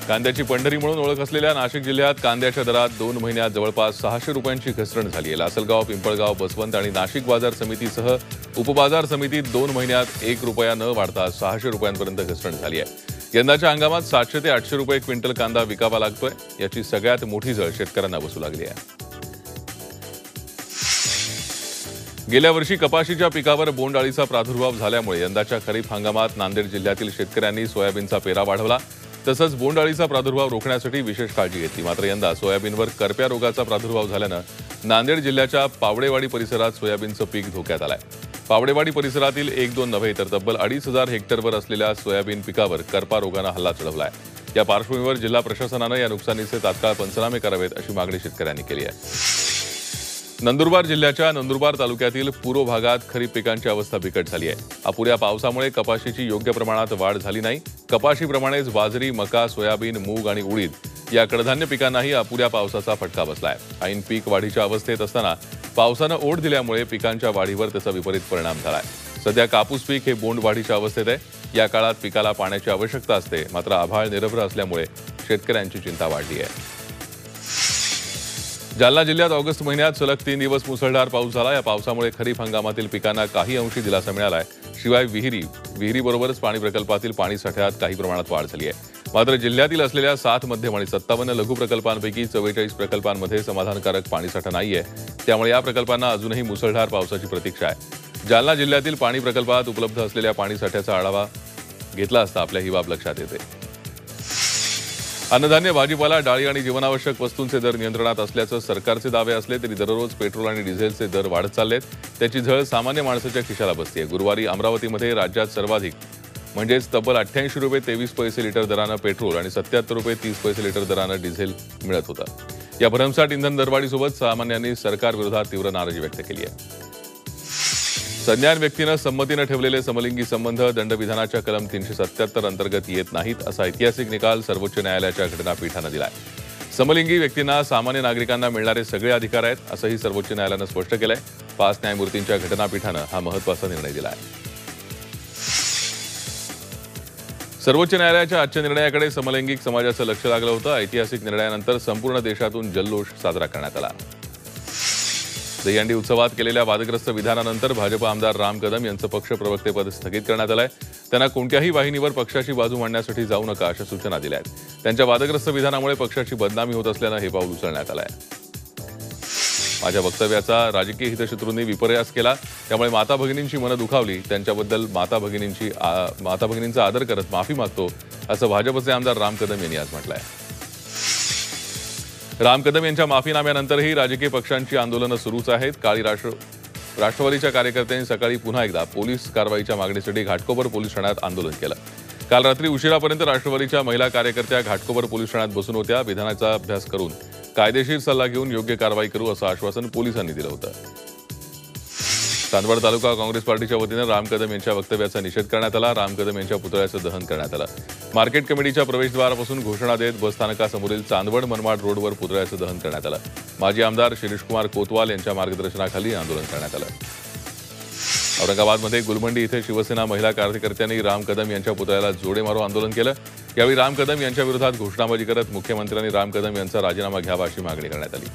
कांद्याची पंढरी म्हणून ओळख असलेल्या नाशिक जिल्ह्यात कांद्याच्या दरात 2 महिन्यात जवळपास 600 रुपयांची घसरण झाली आहे। लासलगाव, पिंपळगाव, बसवंत आणि नाशिक बाजार समितीसह उपबाजार समितीत 2 महिन्यात 1 रुपया न वाढता 600 रुपयांपर्यंत घसरण झाली आहे। यंदाच्या हंगामात 700 ते 800 रुपये क्विंटल कांदा विकावा लागतोय। याची सगळ्यात मोठी झळ शेतकऱ्यांना बसू लागली आहे। गेल्या वर्षी कपाशीच्या पिकावर बोंडअळीचा प्रादुर्भाव झाल्यामुळे यंदाच्या खरीप हंगामात नांदेड जिल्ह्यातील शेतकऱ्यांनी सोयाबीनचा पेरा वाढवला। तसंच बोंडअळीचा प्रादुर्भाव रोखण्यासाठी विशेष काळजी घेतली। मात्र यंदा सोयाबीनवर करप्या रोगाचा प्रादुर्भाव झाल्यानं नांदेड जिल्ह्याच्या पावडेवाडी परिसरात सोयाबीनचं पीक धोक्यात आलंय। पावडेवाडी परिसरातील 1-2 नव्हे तर तब्बल 2,500 हेक्टरवर असलेल्या सोयाबीन पिकावर करपा रोगानं हल्ला चढवलाय। या पार्श्वभूमीवर जिल्हा प्रशासनानं या नुकसानीचे तात्काळ पंचनामे करावेत अशी मागणी शेतकऱ्यांनी केली आहे। नंदुरबार जिल्ह्याच्या नंदुरबार तालुक्यातील पूर्व भागात खरीप पिकांची अवस्था बिकट झाली आहे। अपुऱ्या पावसामुळे कपाशीची योग्य प्रमाणात वाढ झाली नाही। कपाशीप्रमाणेच बाजरी, मका, सोयाबीन, मूग आणि उडीद या कडधान्य पिकांनाही अपुऱ्या पावसाचा फटका बसलाय। ऐन पीक वाढीच्या अवस्थेत असताना पावसानं ओढ दिल्यामुळे पिकांच्या वाढीवर त्याचा विपरीत परिणाम झालाय। सध्या कापूस पीक हे बोंड वाढीच्या अवस्थेत आहे। या काळात पिकाला पाण्याची आवश्यकता असते, मात्र आभाळ निरभ्र असल्यामुळे शेतकऱ्यांची चिंता वाढली आहे। जालना जिल्ह्यात ऑगस्ट महिन्यात सलग 3 दिवस मुसळधार पाऊस झाला। या पावसामुळे खरीप हंगामातील पिकांना काही अंशी दिलासा मिळालाय। शिवाय विहिरीबरोबरच पाणी प्रकल्पातील पाणी साठ्यात काही प्रमाणात वाढ झाली आहे। मात्र जिल्ह्यातील असलेल्या 7 मध्यम आणि 57 लघु प्रकल्पांपैकी 44 प्रकल्पांमध्ये समाधानकारक पाणीसाठा नाहीये। त्यामुळे या प्रकल्पांना अजूनही मुसळधार पावसाची प्रतीक्षा आहे। जालना जिल्ह्यातील पाणी प्रकल्पात उपलब्ध असलेल्या पाणीसाठ्याचा आढावा घेतला असता आपल्या ही बाब लक्षात येते। अन्नधान्य, भाजीपाला, डाळी आणि जीवनावश्यक वस्तूंचे दर नियंत्रणात असल्याचं सरकारचे दावे असले तरी दररोज पेट्रोल आणि डिझेलचे दर वाढत चाललेत। त्याची झळ सामान्य माणसाच्या खिशाला बसतेय। गुरुवारी अमरावतीमध्ये राज्यात सर्वाधिक म्हणजेच तब्बल 88 रुपये 23 पैसे लिटर दरानं पेट्रोल आणि 77 रुपये 30 पैसे लिटर दरानं डिझेल मिळत होतं। या भरमसाठ इंधन दरवाढीसोबत सामान्यांनी सरकारविरोधात तीव्र नाराजी व्यक्त केली आहे। सज्ञान व्यक्तीनं संमतीनं ठेवलेले समलिंगी संबंध दंडविधानाच्या कलम 377 अंतर्गत येत नाहीत असा ऐतिहासिक निकाल सर्वोच्च न्यायालयाच्या घटनापीठानं दिलाय। समलिंगी व्यक्तींना सामान्य नागरिकांना मिळणारे सगळे अधिकार आहेत असंही सर्वोच्च न्यायालयानं स्पष्ट केलंय। 5 न्यायमूर्तींच्या घटनापीठानं हा महत्त्वाचा निर्णय दिलाय। सर्वोच्च न्यायालयाच्या आजच्या निर्णयाकडे समलैंगिक समाजाचं लक्ष लागलं होतं। ऐतिहासिक निर्णयानंतर संपूर्ण देशातून जल्लोष साजरा करण्यात आला। दहीहंडी उत्सवात केलेल्या वादग्रस्त विधानानंतर भाजप आमदार राम कदम यांचं पक्ष प्रवक्तेपद स्थगित करण्यात आलंय। त्यांना कोणत्याही वाहिनीवर पक्षाची बाजू मांडण्यासाठी जाऊ नका अशा सूचना दिल्या आहेत। त्यांच्या वादग्रस्त विधानामुळे पक्षाची बदनामी होत असल्यानं हे पाऊल उचलण्यात आलंय। माझ्या वक्तव्याचा राजकीय हितशत्रूंनी विपर्यास केला, त्यामुळे माता भगिनींची मनं दुखावली। त्यांच्याबद्दल माता भगिनींचा आदर करत माफी मागतो असं भाजपचे आमदार राम कदम यांनी आज म्हटलंय। राम कदम यांच्या माफीनाम्यानंतरही राजकीय पक्षांची आंदोलनं सुरूच आहेत। काळी राष्ट्रवादीच्या कार्यकर्त्यांनी सकाळी पुन्हा एकदा पोलीस कारवाईच्या मागणीसाठी घाटकोपर पोलीस ठाण्यात आंदोलन केलं। काल रात्री उशिरापर्यंत राष्ट्रवादीच्या महिला कार्यकर्त्या घाटकोपर पोलीस ठाण्यात बसून होत्या। विधानाचा अभ्यास करून कायदेशीर सल्ला घेऊन योग्य कारवाई करू असं आश्वासन पोलिसांनी दिलं होतं। चांदवड तालुका काँग्रेस पार्टीच्या वतीनं राम कदम यांच्या वक्तव्याचा निषेध करण्यात आला। राम कदम यांच्या पुतळ्याचं दहन करण्यात आलं। मार्केट कमिटीच्या प्रवेशद्वारापासून घोषणा देत बस स्थानकासमोरील चांदवड मनमाड रोडवर पुतळ्याचं दहन करण्यात आलं। माजी आमदार शिरीषकुमार कोतवाल यांच्या मार्गदर्शनाखाली आंदोलन करण्यात आलं। औरंगाबादमध्ये गुलमंडी इथे शिवसेना महिला कार्यकर्त्यांनी राम कदम यांच्या पुतळ्याला जोडे मारो आंदोलन केलं। यावेळी राम कदम यांच्या विरोधात घोषणाबाजी करत मुख्यमंत्र्यांनी राम कदम यांचा राजीनामा घ्यावा अशी मागणी करण्यात आली।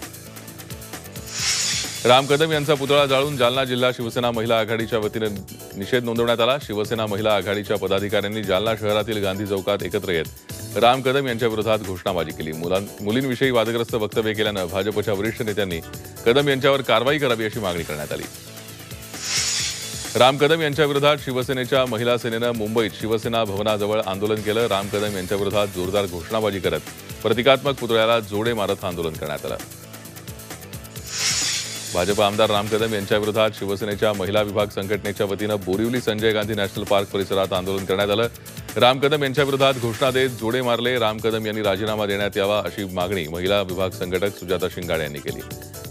राम कदम यांचा पुतळा जाळून जालना जिल्हा शिवसेना महिला आघाडीच्या वतीनं निषेध नोंदवण्यात आला। शिवसेना महिला आघाडीच्या पदाधिकाऱ्यांनी जालना शहरातील गांधी चौकात एकत्र येत राम कदम यांच्या विरोधात घोषणाबाजी केली। मुलींविषयी वादग्रस्त वक्तव्य केल्यानं भाजपच्या वरिष्ठ नेत्यांनी कदम यांच्यावर कारवाई करावी अशी मागणी करण्यात आली। राम कदम यांच्या विरोधात शिवसेनेच्या महिला सेनेनं मुंबईत शिवसेना भवनाजवळ आंदोलन केलं। राम कदम यांच्या विरोधात जोरदार घोषणाबाजी करत प्रतिकात्मक पुतळ्याला जोडे मारत आंदोलन करण्यात आलं। भाजप आमदार राम कदम यांच्या विरोधात शिवसेनेच्या महिला विभाग संघटनेच्या वतीनं बोरिवली संजय गांधी नॅशनल पार्क परिसरात आंदोलन करण्यात आलं। राम कदम यांच्या विरोधात घोषणा देत जोडे मारले। राम कदम यांनी राजीनामा देण्यात यावा अशी मागणी महिला विभाग संघटक सुजाता शिंगाडे यांनी केली।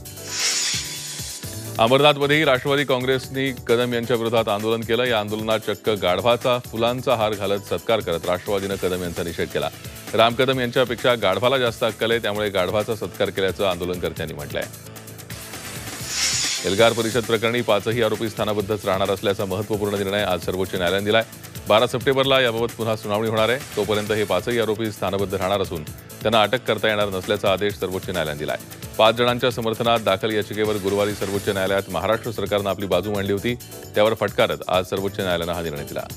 अमरनाथमध्येही राष्ट्रवादी काँग्रेसनी कदम यांच्या विरोधात आंदोलन केलं। या आंदोलनात चक्क गाढवाचा फुलांचा हार घालत सत्कार करत राष्ट्रवादीनं कदम यांचा निषेध केला। राम कदम यांच्यापेक्षा गाढवाला जास्त अक्कल आहे, त्यामुळे गाढवाचा सत्कार केल्याचं आंदोलनकर्त्यांनी म्हटलंय। एल्गार परिषद प्रकरणी 5ही आरोपी स्थानाबद्धच राहणार असल्याचा महत्त्वपूर्ण निर्णय आज सर्वोच्च न्यायालयाने दिलाय। 12 सप्टेंबरला याबाबत पुन्हा सुनावणी होणार आहे. तोपर्यंत हे पाचही आरोपी स्थानबद्ध राहणार असून त्यांना अटक करता येणार नसल्याचा आदेश सर्वोच्च न्यायालयाने दिला आहे. 5 जणांच्या समर्थनात दाखल याचिकेवर गुरुवारी सर्वोच्च न्यायालयात महाराष्ट्र सरकारनं आपली बाजू मांडली होती. त्यावर फटकारत आज सर्वोच्च न्यायालयानं हा निर्णय दिला.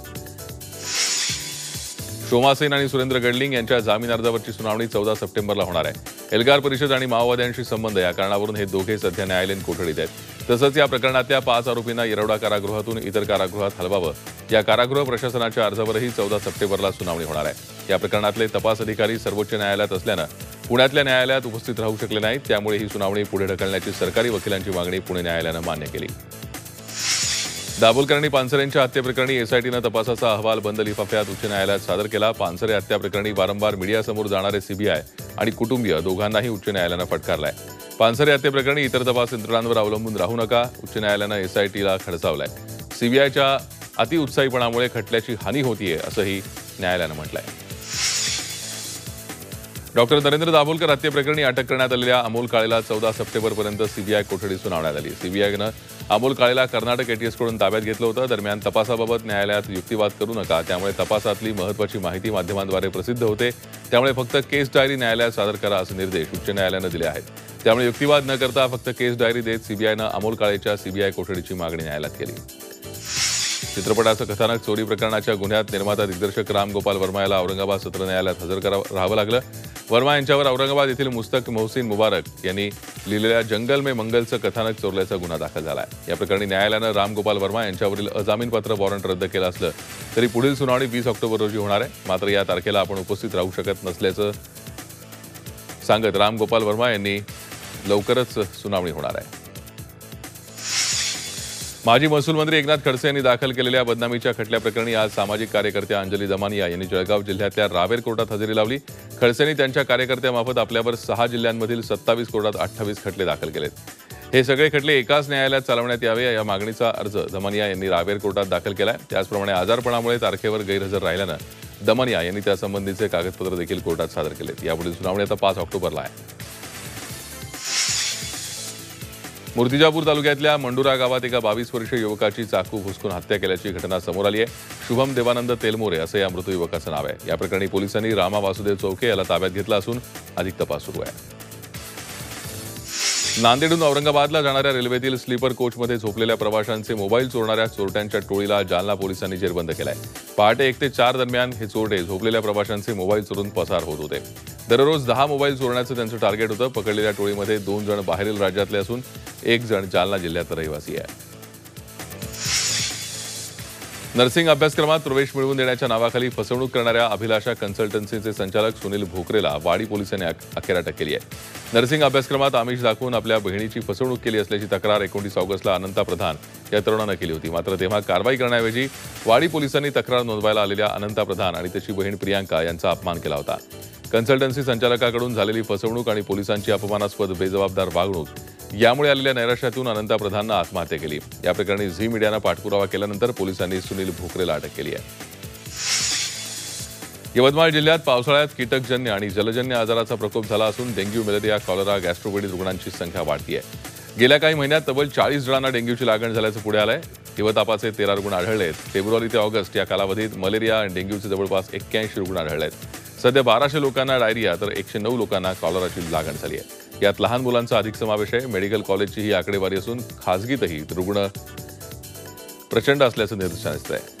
शोमा सेन आणि सुरेंद्र गडलिंग यांच्या जामीन अर्जावरची सुनावणी 14 सप्टेंबरला होणार आहे. एल्गार परिषद आणि माओवाद्यांशी संबंध या कारणावरून हे दोघे सध्या न्यायालयीन कोठडीत आहेत. तसंच या प्रकरणातल्या 5 आरोपींना येरवडा कारागृहातून इतर कारागृहात हलवावं या कारागृह प्रशासनाच्या अर्जावरही 14 सप्टेंबरला सुनावणी होणार आहे. या प्रकरणातले तपास अधिकारी सर्वोच्च न्यायालयात असल्यानं पुण्यातल्या न्यायालयात उपस्थित राहू शकले नाहीत. त्यामुळे ही सुनावणी पुढे ढकलण्याची सरकारी वकिलांची मागणी पुणे न्यायालयानं मान्य केली. दाभोलकर आणि पानसरे यांच्या हत्येप्रकरणी एसआयटीनं तपासाचा अहवाल बंद लिफाफ्यात उच्च न्यायालयात सादर केला. पानसरे हत्याप्रकरणी वारंवार मीडियासमोर जाणारे सीबीआय आणि कुटुंबीय दोघांनाही उच्च न्यायालयानं फटकारलाय. पानसरे हत्येप्रकरणी इतर तपास यंत्रणांवर अवलंबून राहू नका, उच्च न्यायालयानं एसआयटीला खडसावलाय. सीबीआयच्या अतिउत्साहीपणामुळे खटल्याची हानी होतीये असंही न्यायालयानं म्हटलंय. डॉक्टर नरेंद्र दाभोलकर हत्येप्रकरणी अटक करण्यात आलेल्या अमोल काळेला 14 सप्टेंबरपर्यंत सीबीआय कोठडीत सुनावण्यात आली. सीबीआयनं अमोल काळेला कर्नाटक एटीएसकडून ताब्यात घेतलं होतं. दरम्यान तपासाबाबत न्यायालयात युक्तिवाद करू नका, त्यामुळे तपासातली महत्त्वाची माहिती माध्यमांद्वारे प्रसिद्ध होते, त्यामुळे फक्त केस डायरी न्यायालयात सादर करा असे निर्देश उच्च न्यायालयानं दिले आहेत. त्यामुळे युक्तिवाद न करता फक्त केस डायरी देत सीबीआयनं अमोल काळेच्या सीबीआय कोठडीची मागणी न्यायालयात केली. चित्रपटाचं कथानक चोरी प्रकरणाच्या गुन्ह्यात निर्माता दिग्दर्शक राम गोपाल वर्मा याला औरंगाबाद सत्र न्यायालयात हजर राहावं लागलं. वर्मा यांच्यावर औरंगाबाद येथील मुस्तक मोहसिन मुबारक यांनी लिहिलेल्या जंगल में मंगलचं कथानक चोरल्याचा गुन्हा दाखल झाला आहे. या प्रकरणी न्यायालयानं राम गोपाल वर्मा यांच्यावरील अजामीनपात्र वॉरंट रद्द केलं असलं तरी पुढील सुनावणी 20 ऑक्टोबर रोजी होणार आहे. मात्र या तारखेला आपण उपस्थित राहू शकत नसल्याचं सांगत राम गोपाल वर्मा यांनी लवकरच सुनावणी होणार आहे. माजी महसूल मंत्री एकनाथ खडसे यांनी दाखल केलेल्या बदनामीच्या खटल्याप्रकरणी आज सामाजिक कार्यकर्त्या अंजली दमानिया यांनी जळगाव जिल्ह्यातल्या रावेर कोर्टात हजेरी लावली. खडसेंनी त्यांच्या कार्यकर्त्यामार्फत आपल्यावर 6 जिल्ह्यांमधील 27 कोर्टात 28 खटले दाखल केलेत. हे सगळे खटले एकाच न्यायालयात चालवण्यात यावे या मागणीचा अर्ज दमानिया यांनी रावेर कोर्टात दाखल केलाय. त्याचप्रमाणे आजारपणामुळे तारखेवर गैरहजर राहिल्यानं दमानिया यांनी त्यासंबंधीचे कागदपत्र देखील कोर्टात सादर केलेत. यापुढील सुनावणी आता 5 ऑक्टोबरला आहे. मूर्तिजापूर तालुक्यातल्या मंडुरा गावात एका 22 वर्षीय युवकाची चाकू घुसखून हत्या केल्याची घटना समोर आली आहे. शुभम देवानंद तेलमोरे असं या मृत युवकाचं नाव आहे. या प्रकरणी पोलिसांनी रामा वासुदेव चौके याला ताब्यात घेतला असून अधिक तपास सुरू आहे. नांदेडहून औरंगाबादला जाणाऱ्या रेल्वेतील स्लीपर कोचमध्ये झोपलेल्या प्रवाशांचे मोबाईल चोरणाऱ्या चोरट्यांच्या टोळीला जालना पोलिसांनी जेरबंद केलाय. पहाटे 1 ते 4 दरम्यान हे चोरटे झोपलेल्या प्रवाशांचे मोबाईल चोरून पसार होत होते. दररोज 10 मोबाईल चोरण्याचं त्यांचं टार्गेट होतं. पकडलेल्या टोळीमध्ये 2 जण बाहेरील राज्यातले असून 1 जण जालना जिल्ह्यातला रहिवासी आहे. नर्सिंग अभ्यासक्रमात प्रवेश मिळवून देण्याच्या नावाखाली फसवणूक करणाऱ्या अभिलाषा कन्सल्टन्सीचे संचालक सुनील भोकरेला वाडी पोलिसांनी अखेर अटक केली आहे. नर्सिंग अभ्यासक्रमात आमिष दाखवून आपल्या बहिणीची फसवणूक केली असल्याची तक्रार 29 ऑगस्टला अनंता प्रधान या तरुणानं केली होती. मात्र तेव्हा कारवाई करण्याऐवजी वाडी पोलिसांनी तक्रार नोंदवायला आलेल्या अनंता प्रधान आणि त्याची बहीण प्रियांका यांचा अपमान केला होता. कन्सल्टन्सी संचालकाकडून झालेली फसवणूक आणि पोलिसांची अपमानास्पद बेजबाबदार वागणूक यामुळे आलेल्या नैराश्यातून अनंता प्रधाननं आत्महत्या केली. या प्रकरणी झी मीडियानं पाठपुरावा केल्यानंतर पोलिसांनी सुनील भोकरेला अटक केली आहे. यवतमाळ जिल्ह्यात पावसाळ्यात कीटकजन्य आणि जलजन्य आजाराचा प्रकोप झाला असून डेंग्यू, मलेरिया, कॉलरा, गॅस्ट्रोपीडित रुग्णांची संख्या वाढती आहे. गेल्या काही महिन्यात तब्बल 40 जणांना डेंग्यूची लागण झाल्याचं पुढे आलंय. हिवतापाचे 13 रुग्ण आढळले आहेत. फेब्रुवारी ते ऑगस्ट या कालावधीत मलेरिया आणि डेंग्यूचे जवळपास 81 रुग्ण आढळले आहेत. सध्या 1200 लोकांना डायरिया तर 109 लोकांना कॉलराची लागण झाली आहे. यात लहान मुलांचा अधिक समावेश आहे. मेडिकल कॉलेजची ही आकडेवारी असून खासगीतही रुग्ण प्रचंड असल्याचं निदर्शनास येत आहे.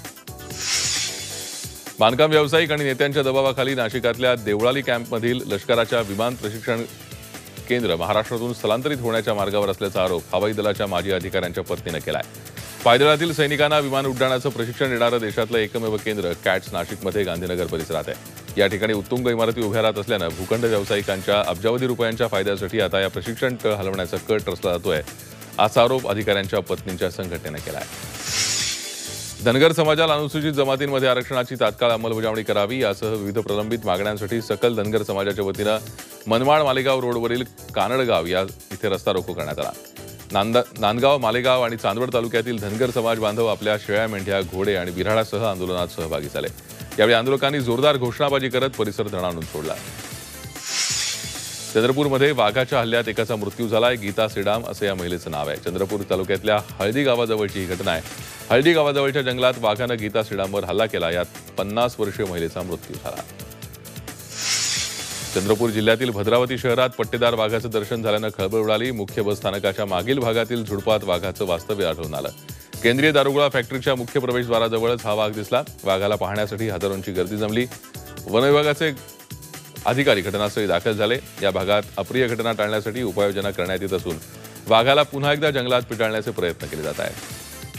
बांधकाम व्यावसायिक आणि नेत्यांच्या दबावाखाली नाशिकातल्या देवळाली कॅम्पमधील लष्कराच्या विमान प्रशिक्षण केंद्र महाराष्ट्रातून स्थलांतरित होण्याच्या मार्गावर असल्याचा आरोप हवाई दलाच्या माजी अधिकाऱ्यांच्या पत्नीनं केलाय. पायदळातील सैनिकांना विमान उड्डाणाचं प्रशिक्षण देणारं देशातलं एकमेव केंद्र कॅट्स नाशिकमध्ये गांधीनगर परिसरात आहे. या ठिकाणी उत्तुंग इमारती उभ्या राहत असल्यानं भूखंड व्यावसायिकांच्या अब्जावधी रुपयांच्या फायद्यासाठी आता या प्रशिक्षण तळ हलवण्याचा कट रचला जातोय असा आरोप अधिकाऱ्यांच्या पत्नींच्या संघटनेनं केला आहे. धनगर समाजाला अनुसूचित जमातींमध्ये आरक्षणाची तात्काळ अंमलबजावणी करावी यासह विविध प्रलंबित मागण्यांसाठी सकल धनगर समाजाच्या वतीनं मनमाड मालेगाव रोडवरील कानडगाव या इथे रस्ता रोको करण्यात आला. नांदगाव, मालेगाव आणि चांदवड तालुक्यातील धनगर समाज बांधव आपल्या शेळ्या, मेंढ्या, घोडे आणि बिऱ्हाडासह आंदोलनात सहभागी झाले. यावेळी आंदोलकांनी जोरदार घोषणाबाजी करत परिसर धणाणून सोडला. चंद्रपूरमध्ये वाघाच्या हल्ल्यात एकाचा मृत्यू झालाय. गीता सेडाम असं या महिलेचं नाव आहे. चंद्रपूर तालुक्यातल्या हळदी गावाजवळची ही घटना आहे. हळदी गावाजवळच्या जंगलात वाघानं गीता श्रीरामवर हल्ला केला. यात 50 वर्षीय महिलेचा मृत्यू झाला. चंद्रपूर जिल्ह्यातील भद्रावती शहरात पट्टेदार वाघाचं दर्शन झाल्यानं खळबळ उडाली. मुख्य बस स्थानकाच्या मागील भागातील झुडपात वाघाचं वास्तव्य आढळून आलं. केंद्रीय दारुगोळा फॅक्टरीच्या मुख्य प्रवेशद्वाराजवळच हा वाघ दिसला. वाघाला पाहण्यासाठी हजारोंची गर्दी जमली. वन विभागाचे अधिकारी घटनास्थळी दाखल झाले. या भागात अप्रिय घटना टाळण्यासाठी उपाययोजना करण्यात येत असून वाघाला पुन्हा एकदा जंगलात पिटाळण्याचे प्रयत्न केले जात आहेत.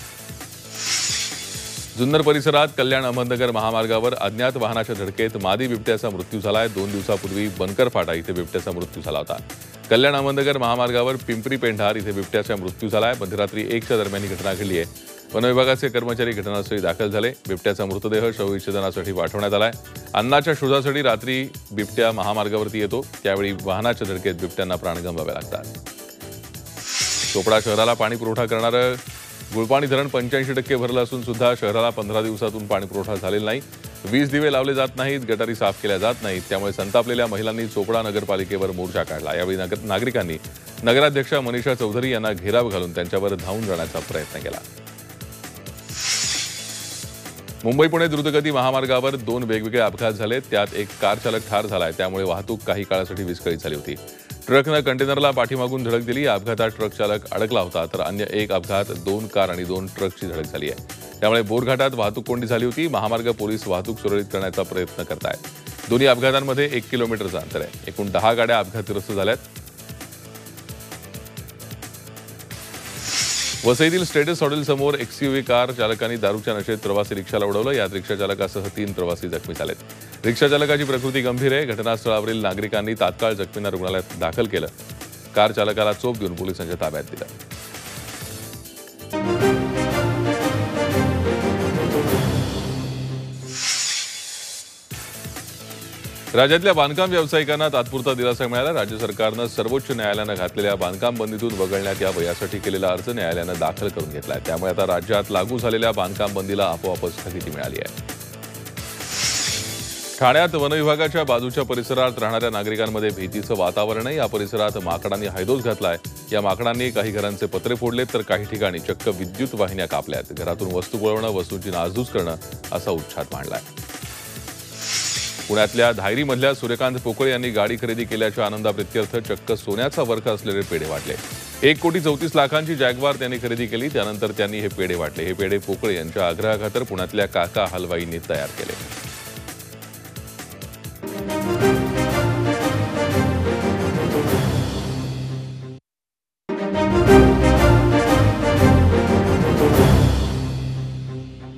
जुन्नर परिसरात कल्याण अहमदनगर महामार्गावर अज्ञात वाहनाच्या धडकेत मादी बिबट्याचा मृत्यू झालाय. 2 दिवसापूर्वी बनकर फाटा इथे बिबट्याचा मृत्यू झाला होता. कल्याण अहमदनगर महामार्गावर पिंपरी पेंढार इथे बिबट्याचा मृत्यू झालाय. मध्यरात्री 1च्या दरम्यान ही घटना घडली आहे. वन विभागाचे कर्मचारी घटनास्थळी दाखल झाले. बिबट्याचा मृतदेह शवविच्छेदनासाठी पाठवण्यात आलाय. अन्नाच्या शोधासाठी रात्री बिबट्या महामार्गावरती येतो. त्यावेळी वाहनाच्या धडकेत बिबट्यांना प्राण गमवावे लागतात. चोपडा शहराला पाणी पुरवठा करणारं गुळपाणी धरण 85% भरलं असून सुद्धा शहराला 15 दिवसातून पाणी पुरवठा झालेला नाही. 20 दिवे लावले जात नाहीत, गटारी साफ केल्या जात नाहीत. त्यामुळे संतापलेल्या महिलांनी चोपडा नगरपालिकेवर मोर्चा काढला. यावेळी नागरिकांनी नगराध्यक्षा मनीषा चौधरी यांना घेराव घालून त्यांच्यावर धावून जाण्याचा प्रयत्न केला. मुंबई पुणे द्रुतगती महामार्गावर 2 वेगवेगळे अपघात झाले. त्यात एक कार चालक ठार झालाय. त्यामुळे वाहतूक काही काळासाठी विस्कळीत झाली होती. ट्रकनं कंटेनरला पाठीमागून धडक दिली. या अपघातात ट्रक चालक अडकला होता. तर अन्य एक अपघात 2 कार आणि 2 ट्रकची धडक झाली आहे. त्यामुळे बोरघाटात वाहतूक कोंडी झाली होती. महामार्ग पोलीस वाहतूक सुरळीत करण्याचा प्रयत्न करत आहेत. दोन्ही अपघातांमध्ये 1 किलोमीटरचं अंतर आहे. एकूण 10 गाड्या अपघातग्रस्त झाल्यात. वसईतील स्टेटस हॉटेल समोर एक्सयूव्ही कार चालकांनी दारूच्या नशेत प्रवासी रिक्षाला उडवलं. यात रिक्षा चालकासह 3 प्रवासी जखमी झालेत. रिक्षा चालकाची प्रकृती गंभीर आहे. घटनास्थळावरील नागरिकांनी तात्काळ जखमींना रुग्णालयात दाखल केलं. कार चालकाला चोप देऊन पोलिसांच्या ताब्यात दिलं. राज्यातल्या बांधकाम व्यावसायिकांना तात्पुरता दिलासा मिळाला. राज्य सरकारनं सर्वोच्च न्यायालयानं घातलेल्या बांधकाम बंदीतून वगळण्यात यावं यासाठी केलेला अर्ज न्यायालयानं दाखल करून घेतलाय. त्यामुळे आता राज्यात लागू झालेल्या बांधकाम बंदीला आपोआपच स्थगिती मिळाली आहे. ठाण्यात वनविभागाच्या बाजूच्या परिसरात राहणाऱ्या नागरिकांमध्ये भीतीचं वातावरण आहे. या परिसरात माकडांनी हैदोस घातलाय. या माकडांनी काही घरांचे पत्रे फोडलेत तर काही ठिकाणी चक्क विद्युत वाहिन्या कापल्यात. घरातून वस्तू पळवणं, वस्तूंची नासधूस करणं असा उच्छाद मांडलाय. पुण्यातल्या धायरीमधल्या सूर्यकांत पोकळे यांनी गाडी खरेदी केल्याच्या आनंदाप्रित्यर्थ चक्क सोन्याचा वर्ख असलेले पेढे वाटले. 1,34 लाखांची जॅग्वार त्यांनी खरेदी केली. त्यानंतर त्यांनी हे पेढे वाटले. हे पेढे पोकळे यांच्या आग्रहाखातर पुण्यातल्या काका हलवाईंनी तयार केले.